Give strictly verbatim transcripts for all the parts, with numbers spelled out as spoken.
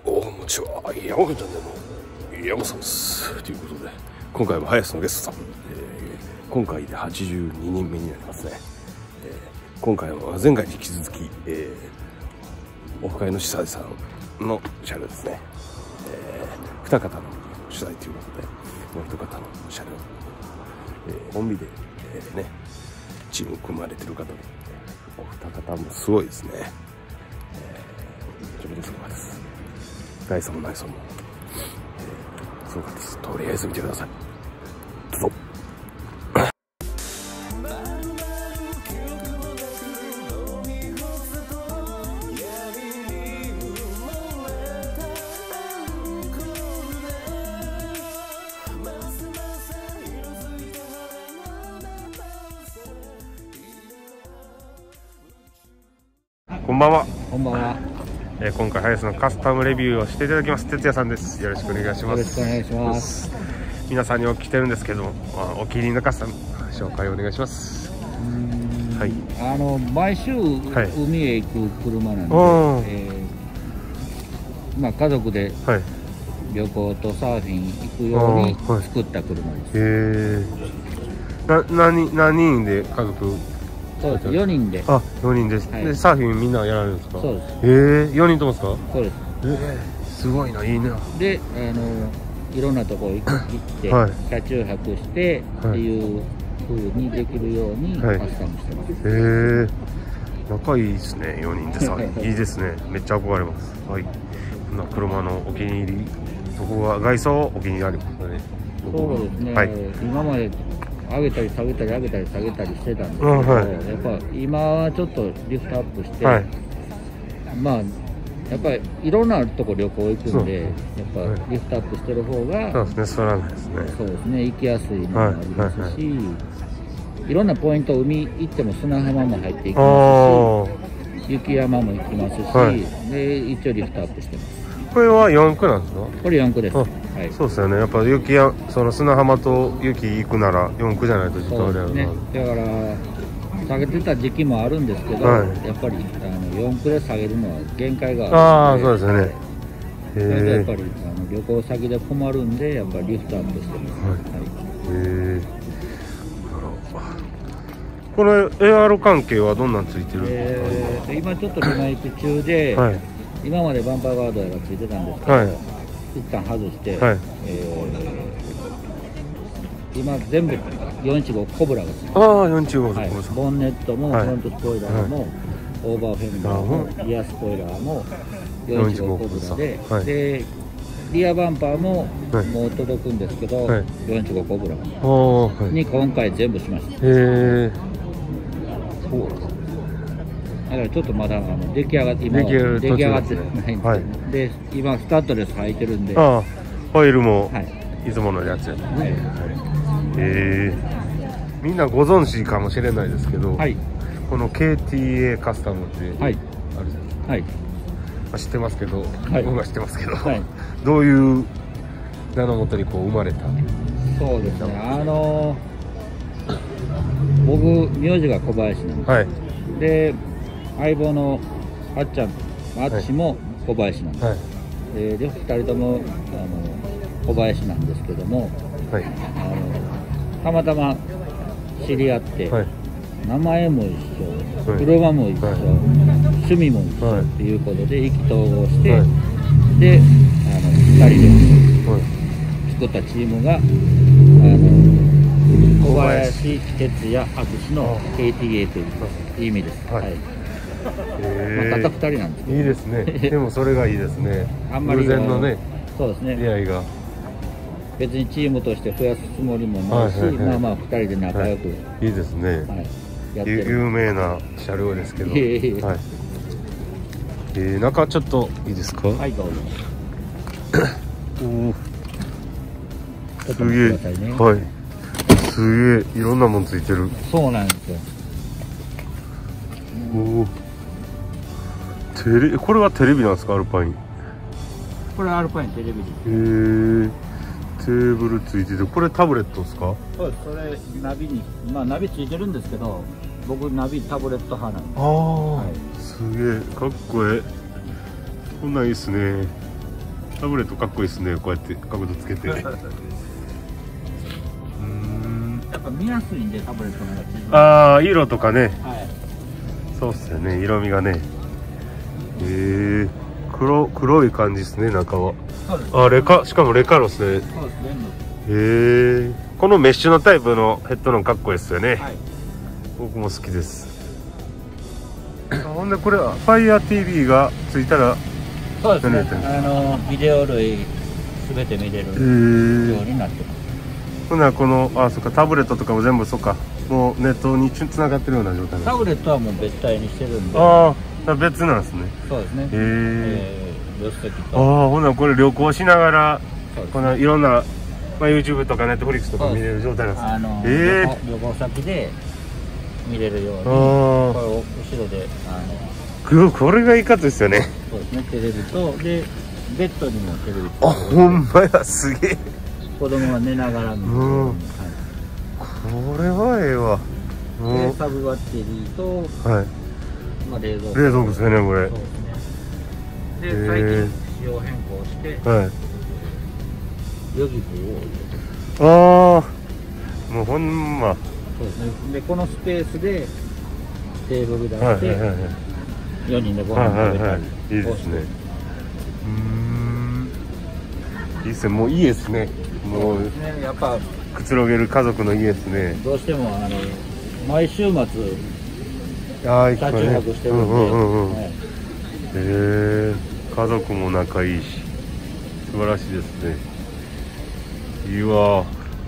おこんにちは、山子チャンネルの山さんですということで、今回も林のゲストさん、えー、今回ではちじゅうににんめになりますね。えー、今回は前回に引き続き、えー、オフ会の主催さんの車両ですね。えー、二方の取材ということで、もう一方の車両、えー、コンビで、えー、ねチーム組まれてる方で、お二方もすごいですね。めちゃめちゃすごかったです。外装も内装も、えー、すごかったです。とりあえず見てください。どうぞ。こんばんは。 こんばんは。 えー、今回林のカスタムレビューをしていただきます哲也さんです。よろしくお願いします。 よろしくお願いします。 皆さんにお聞きしてるんですけども、お気に入りのカスタム紹介お願いします。はい。 あの毎週、はい、海へ行く車なんで、えー、まあ家族で旅行とサーフィン行くように作った車です。 へえ。な何何人で家族？ そうです。よにんで。 あ、よにんです。はい、でサーフィンみんなやられるんですか？ そうです。 ええ、よにんともですか？ そうです。 ええ、すごいな、いいな。 で、あのいろんなとこ行って、はい、車中泊してっていう風にできるようにカスタムしてます。 へ、はい、ええ、仲いいですね。よにんでさ、いいですね。めっちゃ憧れます。はい。こんな車のお気に入り、そこは外装お気に入りありますかね。 そうですね。はい、今まで上げたり下げたり上げたり下げたりしてたんですけど、はい、やっぱ今はちょっとリフトアップして、はい、まあやっぱりいろんなとこ旅行行くんで、やっぱリフトアップしてる方が、 そうですね、そらないですね。 そうですね、行きやすいのもありますし、はいはい、いろんなポイント、海行っても砂浜も入っていきますし、雪山も行きますし、はい、で一応リフトアップしてます。 これはよん区なんですか？ これよん区です。はい、 そうですよね。やっぱ雪やその砂浜と雪行くならよん区じゃないと時間あれやろな。ね、 だから下げてた時期もあるんですけど、はい、やっぱりあのよん区で下げるのは限界があるので。ああ、そうですよね。それでやっぱりあの旅行先で困るんで、やっぱりリフトアップしてます。はい。はい、へえ。 これエアロ関係はどんなんついてるんですか？ えー、今ちょっとリメイク中で。はい、今までバンパーガードがついてたんですけど、はい、一旦外して、はい、えー、今全部よんひゃくじゅうごコブラがついてます。ああ、よんひゃくじゅうご、はい、ボンネットも、はい、フロントスポイラーも、はい、オーバーフェンダーも、リアスポイラーもよんひゃくじゅうごコブラで、はい、でリアバンパーも、はい、もう届くんですけど、はい、よんひゃくじゅうごコブラに今回全部しました。へえ。そうなんです。だからちょっとまだあの出来上がって今出来上がってないんですけど、はい、で今スタッドレス履いてるんで、 ああ、ホイールもいつものやつやね。はい、へえ。みんなご存知かもしれないですけど、はい、この ケーティーエー カスタムってあるじゃないですか。はい、まあ、知ってますけど、はい、僕は知ってますけど、はい、どういう名のもとにこう生まれた？ そうですね。あの僕名字が小林なんです。はい、で相棒のあっちゃん、あっちも小林なんです。はい、でふたりともあの小林なんですけども、はい、あのたまたま知り合って、はい、名前も一緒、はい、車も一緒、はい、趣味も一緒っていうことで意気投合して、はい、であのふたりで作ったチームが、あの小林哲也淳の ケーティーエー という意味です。はい、はい、まあ、たったふたりなんですけど、 いいですね。でもそれがいいですね。あんまり偶然のね、 そうですね、 出会いが別にチームとして増やすつもりもないし、まあまあふたりで仲良く、はい、 いいですね。はい、やってる有名な車両ですけど、はい、えー、中ちょっといいですか？はい、どうぞ。おお、すげえ、ね、はい、すげえいろんなもんついてる。 そうなんですよ。 おお、テレこれはテレビなんですか？アルパイン。 これアルパインテレビです。へえ。テーブルついてて、これタブレットですか？ そうです。それナビに、まあナビついてるんですけど、僕ナビタブレット派なんで。ああ、 はい、すげえかっこええ。こんなんいいっすね。 タブレットかっこいいですね、こうやって角度つけて。うーん、 やっぱ見やすいんで、タブレットの方が。 ああ、色とかね、 はい、 そうっすよね、色味がね。へえ、黒黒い感じですね、中は。 そうです。 あ、レカ、しかもレカロスね。 そうです、全部。 へえ、このメッシュのタイプのヘッドのかっこいいですよね。 はい、 僕も好きです。ほんでこれは FireTV がついたら、 そうですね。 何やってんの？ あのビデオ類すべて見れるようへえ、 になってます。 ほんならこの、あ、そっか、タブレットとかも全部そっか、もうネットにつながってるような状態なんです。 タブレットはもう別体にしてるんで。 ああ、別なんですね。 そうですね。 へえ。 えー、助手席と。 ああ、ほんならこれ旅行しながら、 そうですね、 このいろんな、まあ、YouTube とか Netflix とか見れる状態なんです。 あの、 え旅行旅行先で見れるように、 あこれを後ろで、あの、 あ、これがいいかつですよね。 そうですね、テレビと、で、ベッドにもテレビあ、ほんまや、すげえ。 子供が寝ながら見るように、 うん、 はい、 これはええわ。 で、サブバッテリーと、 はい、 まあ、冷蔵庫。 冷蔵庫ですよね、これ。 そうですね。で、最近仕様変更して、 はい。 ヨギボーを入れて。 ああ、もうほんま。 そうですね。で、このスペースでテーブル出はいして、 はいはいはい。 よにんでご飯食べたり、 はいはいはい、いいですね。うーん、いいですね、もういいですね。もうね、やっぱくつろげる家族の家ですね。 どうしてもあの毎週末ああ、 車中泊してるんで、 うんうんうんうん。 はい、 へえ、家族も仲いいし、素晴らしいですね。いいわ。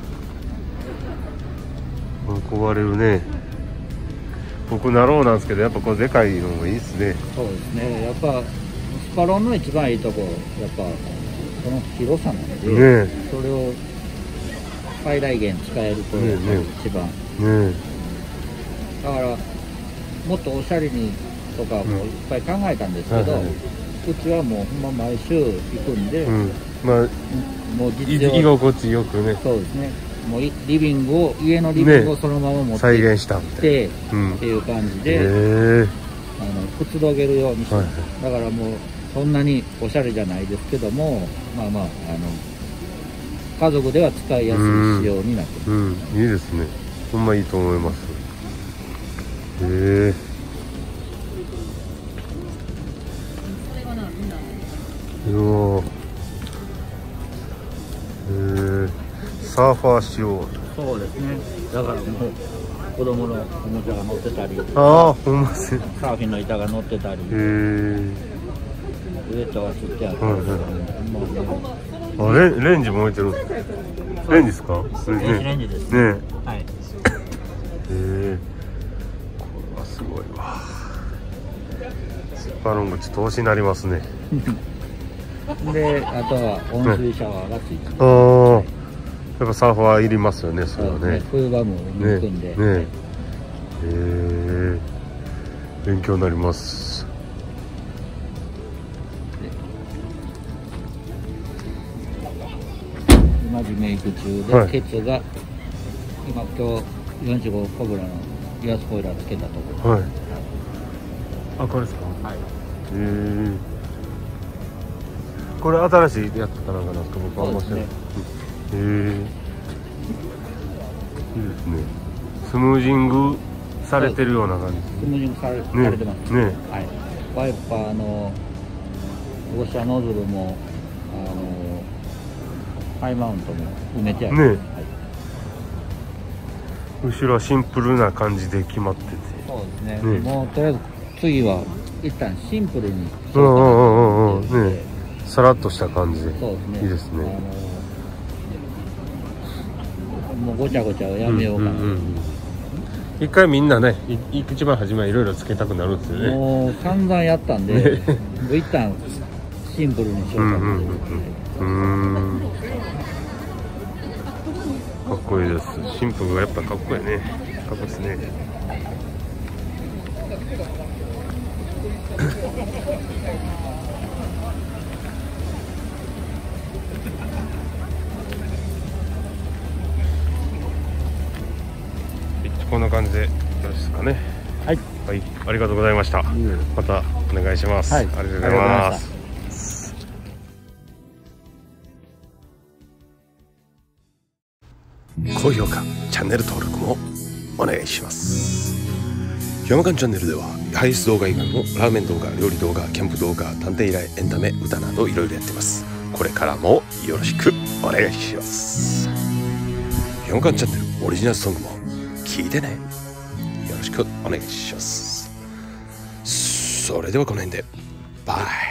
憧れるね。僕なろうなんですけど、やっぱこのでかいのもいいですね。 そうですね。やっぱスパロンの一番いいとこ、やっぱこの広さなので、 ね、 それを最大限使えるとねね一番。 ね、 だからもっとおしゃれにとかもいっぱい考えたんですけど、 はいはい、 うちはもうほんま毎週行くんで、 うん、まあもう実居心地よくね。 そうですね。もうリビングを家のリビングをそのまま持って再現したみたいな、 で、 うん、 っていう感じで、 へえ、 あのくつろげるようにして、 はい、 だからもうそんなにおしゃれじゃないですけども、まあまああの家族では使いやすい仕様になってます。 うん、うん、いいですね。ほんまいいと思います。へえ。いやー、へえ、サーファー仕様。 そうですね。だからもう子供のおもちゃが乗ってたり、 ああ、ほんまですね。 サーフィンの板が乗ってたり、 へえ。 ウエットがつってある。 はいはい、あ、レン、レンジも置いてるんですか。レンジですか。 電子レンジですね。ね。 はい。 へえ。これはすごいわ。スパロンがちょっと押しになりますね。 で、あとは温水シャワーがついてます。 ああ、やっぱサーファーいりますよね、それはね。 冬場も海行くんで。 ね。ね。へえ。勉強になります。 今リメイク中で、 はい、 ケツが今今日よんじゅうごコブラのリアスポイラーつけたところ。 はい。あ、これですか。 はい。 へえ。これ新しいやつかなんかなんですか、僕は面白い。へえ。いいですね。スムージングされてるような感じ。 スムージングされ、 ね、 されてます。 ね。 はい。ワイパーのウォッシャーノズルもあのハイマウントも埋めてある。ね。はい、 後ろはシンプルな感じで決まってて。 そうですね。ね、もうとりあえず次は一旦シンプルに。 うんうんうんうんうん。ね。さらっとした感じで。そうですね。いいですね。 あのもうごちゃごちゃをやめようかな。うんうんうん、 一回みんなね、い一番初めはいろいろつけたくなるんですよね。 もう散々やったんで、ね、もう一旦シンプルにしようかな。うんうんうん。 かっこいいです。シンプルがやっぱかっこいいね。かっこいいですね。こんな感じでよろしいですかね。 はい、 はい、ありがとうございました。またお願いします。 はい、 ありがとうございます。 高評価、チャンネル登録もお願いします。山間チャンネルではハイエース動画以外もラーメン動画、料理動画、キャンプ動画、探偵依頼、エンタメ、歌などいろいろやってます。これからもよろしくお願いします。山間チャンネルオリジナルソングも聴いてね。よろしくお願いします。それではこの辺でバイ。